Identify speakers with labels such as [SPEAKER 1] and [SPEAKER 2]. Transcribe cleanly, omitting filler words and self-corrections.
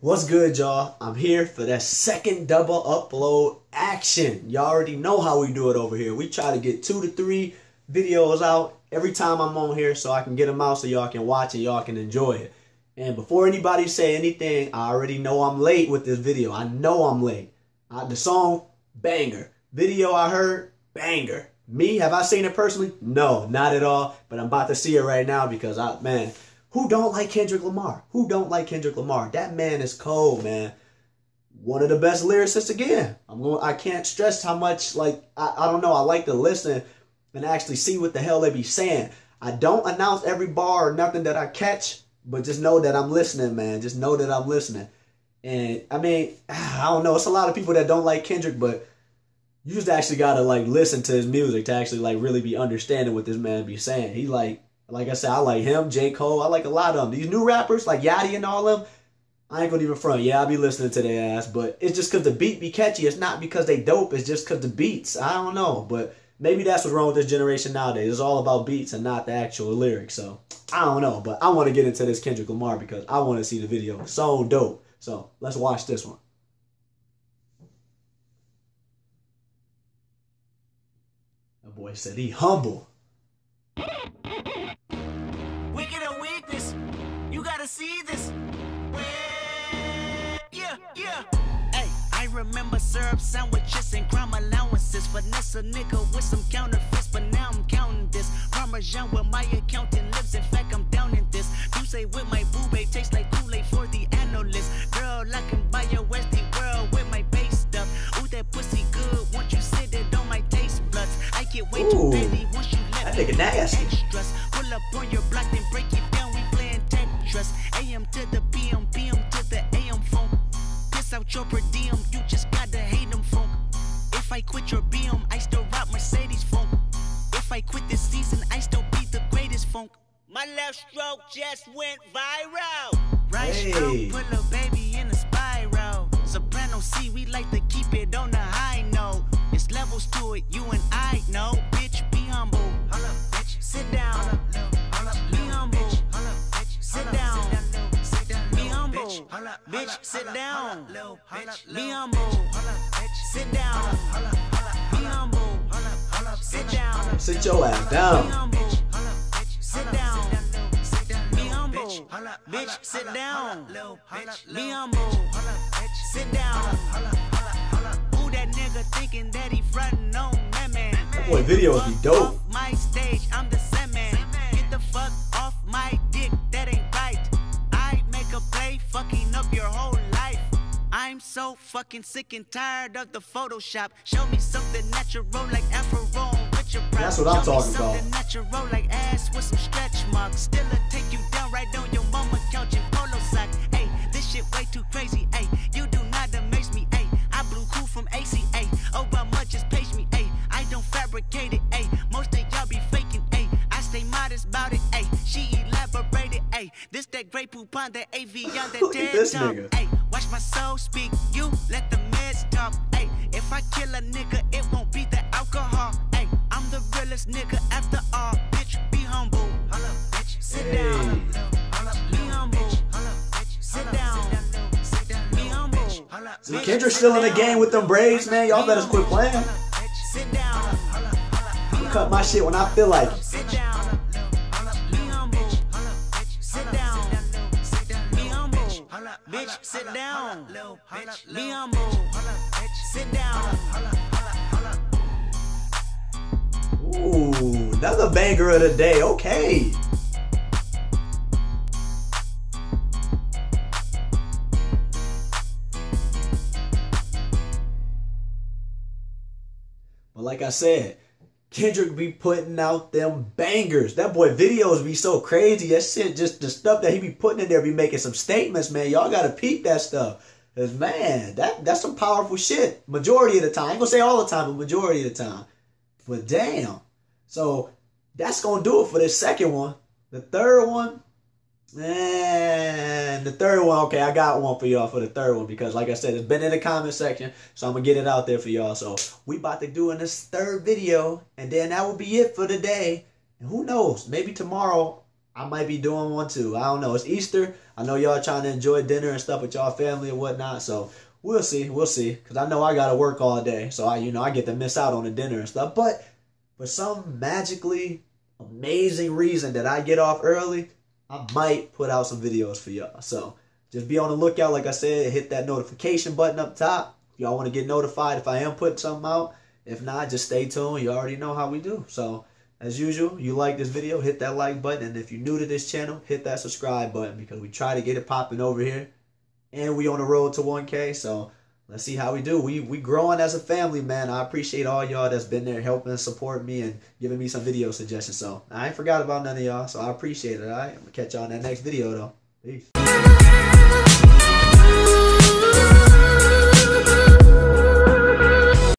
[SPEAKER 1] What's good, y'all? I'm here for that second double upload action. Y'all already know how we do it over here. We try to get 2 to 3 videos out every time I'm on here so I can get them out so y'all can watch and y'all can enjoy it. And before anybody say anything, I already know I'm late with this video. I know I'm late. The song, banger. Video I heard, banger. Me, have I seen it personally? No, not at all. But I'm about to see it right now because, man, who don't like Kendrick Lamar? Who don't like Kendrick Lamar? That man is cold, man. One of the best lyricists again. I can't stress how much, like, I don't know. I like to listen and actually see what the hell they be saying. I don't announce every bar or nothing that I catch, but just know that I'm listening, man. Just know that I'm listening. And, I mean, I don't know. It's a lot of people that don't like Kendrick, but you just actually got to, like, listen to his music to actually, like, really be understanding what this man be saying. He, like I said, I like him, J. Cole. I like a lot of them. These new rappers, like Yachty and all of them, I ain't gonna even front. Yeah, I be listening to their ass, but it's just because the beat be catchy. It's not because they dope. It's just because the beats. I don't know, but maybe that's what's wrong with this generation nowadays. It's all about beats and not the actual lyrics. So, I don't know, but I want to get into this Kendrick Lamar because I want to see the video. It's so dope. So, let's watch this one. That boy said he humble.
[SPEAKER 2] You gotta see this. Yeah. Hey, I remember syrup sandwiches and crime allowances. Finesse a nigga with some counterfeits, but now I'm counting this. Parmesan with my accountant lips. In fact, I'm down in this. You say with my boo babe tastes like Kool-Aid for the analyst. Girl, I can buy your Westie world with my base stuff. Ooh, that pussy good. Once you sit it on my taste buds, I get way too petty once you let me extras. Pull up on your block, then break it down. We playing Tetris. AM to the PM, PM to the AM phone. Piss out your per diem, you just gotta hate them funk. If I quit your BM, I still rock Mercedes funk. If I quit this season, I still be the greatest funk. My left stroke just went viral. Right stroke put a baby in a spiral. Soprano C, we like to keep it on the high note. It's levels to it, you and I know. Bitch, be humble. Bitch, sit down. Be humble. Sit down. Be humble. Bitch, sit down. Be humble. Sit down. Be humble. Sit down.
[SPEAKER 1] Sit your ass down.
[SPEAKER 2] Sit down. Be humble. Bitch, sit down. Be humble. Sit down. Who that nigga thinking that he frontin' on that man?
[SPEAKER 1] Boy, videos be dope.
[SPEAKER 2] Off my stage, I'm the same man. Get the fuck off my dick, that ain't right. I make a play, fucking up your whole life. I'm so fucking sick and tired of the Photoshop. Show me something natural like Afro with your pride.
[SPEAKER 1] That's what I'm talking about.
[SPEAKER 2] Something natural like ass with some stretch marks. Still take you down right on your mama couch in polo socks. Hey, this shit way too crazy. Hey, you do not amaze me. Hey, I blew cool from ACA. Obama just page me. Hey, I don't fabricate it. Hey, most of y'all be faking. Hey, I stay modest about it. Hey, she elaborated. Hey, this that great poop on the AV on the dead top. Hey, watch my soul speak. You let the meds talk. Hey, if I kill a nigga, it won't be the alcohol. Hey, I'm the realest nigga after all. Bitch, be humble. Bitch, sit down. Be humble. Sit down. Be humble.
[SPEAKER 1] See, Kendrick's still in the game with them braids, man. Y'all better quit playing.
[SPEAKER 2] Sit down.
[SPEAKER 1] I cut my shit when I feel like it.
[SPEAKER 2] Sit down. Be humble. Sit down. Be humble. Bitch, sit down. Be humble. Sit down.
[SPEAKER 1] Ooh, another banger of the day. Okay. But like I said, Kendrick be putting out them bangers. That boy videos be so crazy. That shit, just the stuff that he be putting in there be making some statements, man. Y'all gotta peep that stuff. Cause man, that's some powerful shit. Majority of the time. I ain't gonna say all the time, but majority of the time. But damn. So that's gonna do it for this second one. The third one, and the third one, okay, I got one for y'all for the third one because like I said, it's been in the comment section, so I'm gonna get it out there for y'all. So we about to do in this third video, and then that will be it for the day. And who knows, maybe tomorrow I might be doing one too. I don't know. It's Easter. I know y'all trying to enjoy dinner and stuff with y'all family and whatnot. So we'll see. We'll see. Because I know I got to work all day. So I get to miss out on the dinner and stuff. But for some magically amazing reason that I get off early, I might put out some videos for y'all. So just be on the lookout. Like I said, hit that notification button up top. If y'all want to get notified if I am putting something out. If not, just stay tuned. You already know how we do. So as usual, you like this video, hit that like button. And if you're new to this channel, hit that subscribe button because we try to get it popping over here. And we on the road to 1K. So let's see how we do. We growing as a family, man. I appreciate all y'all that's been there helping and supporting me and giving me some video suggestions. So I ain't forgot about none of y'all. So I appreciate it, all right? I'm going to catch y'all in that next video, though. Peace.